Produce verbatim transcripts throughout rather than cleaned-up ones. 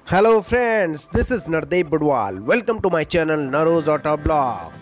Hello friends, this is Nardeep Budwal. Welcome to my channel Naroz Auto Blog.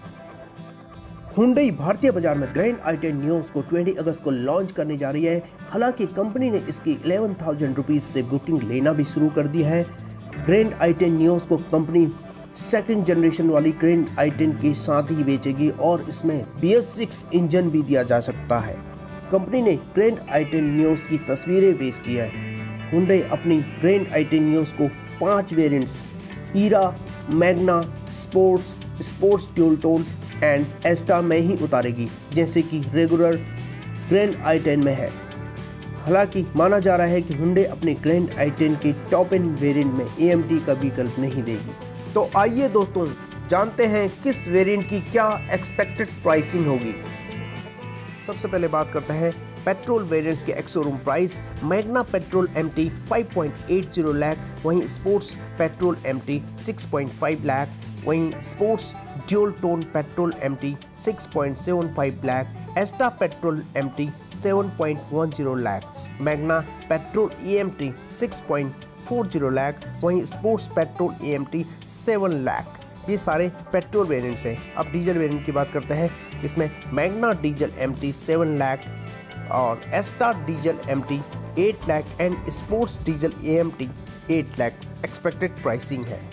Hyundai भारतीय बाजार में grand i ten Nios को बीस अगस्त को लॉन्च करने जा रही है। हालांकि कंपनी ने इसकी ग्यारह हज़ार रुपीस से बुकिंग लेना भी शुरू कर दिया है। ग्रैंड आई टेन न्यूज़ को कंपनी सेकंड जनरेशन वाली ग्रैंड आई टेन के साथ ही बेचेगी और इसमें बी एस सिक्स इंजन भी दिया जा सकता है। कंपनी ने ग्रैंड आई टेन न्यूज़ की तस्वीरें पेश की है। Hyundai अपनी ग्रैंड आई टेन न्यूज़ को पांच variants Era, Magna, Sportz, Sportz dual tone and Asta में ही उतारेगी, जैसे कि रेगुलर ग्रैंड आई टेन में है। हालांकि माना जा रहा है कि Hyundai अपने ग्रैंड आई टेन के टॉप एंड वेरिएंट में ए एम टी का विकल्प नहीं देगी। तो आइए दोस्तों जानते हैं किस वेरिएंट की क्या एक्सपेक्टेड प्राइसिंग होगी। सबसे पहले बात करते हैं पेट्रोल वेरिएंट्स के ex showroom price. Magna petrol M T five point eight zero lakh, वहीं Sportz petrol M T six point five lakh, वहीं Sportz dual tone petrol M T six point seven five lakh, Asta petrol M T seven point one zero lakh, Magna petrol E M T six point four zero lakh, वहीं Sportz petrol E M T seven lakh. ये सारे petrol variants हैं। अब diesel variant की बात करते हैं। इसमें Magna diesel M T seven lakh और Asta diesel M T eight lakh and Sportz diesel A M T eight lakh expected pricing है।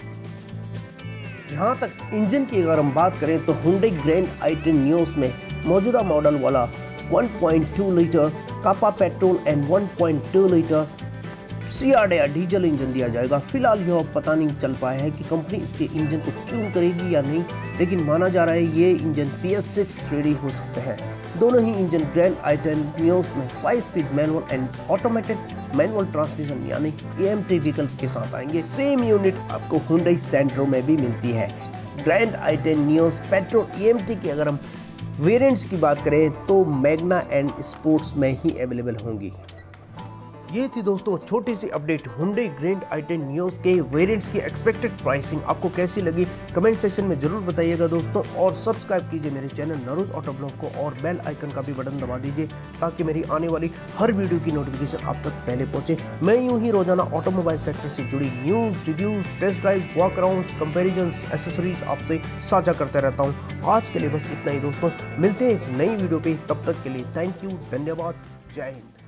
जहां तक इंजन की अगर हम बात करें तो Hyundai grand i ten Nios में मौजूदा मॉडल वाला one point two litre Kappa petrol and one point two litre C R या डीजल इंजन दिया जाएगा। फिलहाल यह पता नहीं चल पाया है कि कंपनी इसके इंजन को ट्यून करेगी या नहीं, लेकिन माना जा रहा है ये engine B S six ready हो सकते हैं। दोनों ही engine grand i ten Nios में five speed manual and automated manual transmission यानी ए एम टी विकल्प के साथ आएंगे। सेम यूनिट आपको Hyundai सेंट्रो में भी मिलती है। Grand i ten Nios petrol A M T की अगर हम वेरिएंट्स की बात करें तो मैग्ना एंड स्पोर्ट्स में ही अवेलेबल होंगी। ये थी दोस्तों छोटी सी update Hyundai grand i ten Nios के वेरिएंट्स की एक्सपेक्टेड प्राइसिंग। आपको कैसी लगी कमेंट सेक्शन में जरूर बताइएगा दोस्तों, और सब्सक्राइब कीजिए मेरे चैनल नरोज ऑटो ब्लॉग को और बेल आइकन का भी बटन दबा दीजिए ताकि मेरी आने वाली हर वीडियो की नोटिफिकेशन आप तक पहले पहुंचे। मैं यूं ही रोजाना ऑटोमोबाइल सेक्टर से जुड़ी news, reviews, test drive, walk arounds, comparison, accessories आपसे साझा करता रहता हूँ। आज के लिए बस इतना ही दोस्तों, मिलते हैं एक नई वीडियो पे, तब तक के लिए थैंक यू, धन्यवाद, जय हिंद।